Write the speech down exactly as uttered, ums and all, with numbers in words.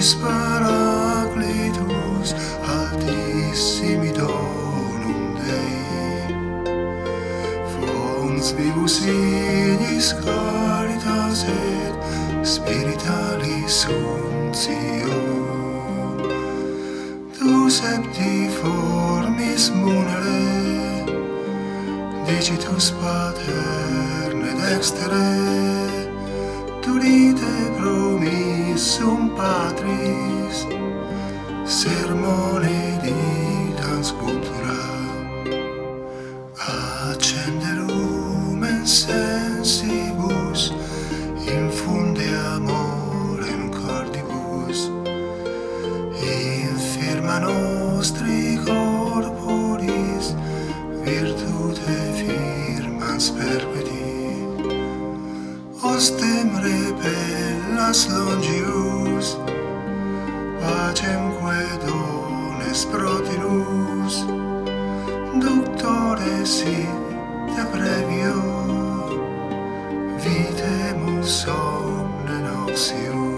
Paracletus altissimi donum Dei, fons vivus ignis caritas et spiritualis untio. Tu septiformis munere, digitus paterne dextere, turite promissum Patris, sermone ditans cultura, accende lumen sensibus, infunde amorem cordibus, infirma nostri corporis, virtute firmans perpeti. Ostem repellas longius, pacemque dones protinus, ductore sit previo, vitemus omne noxius.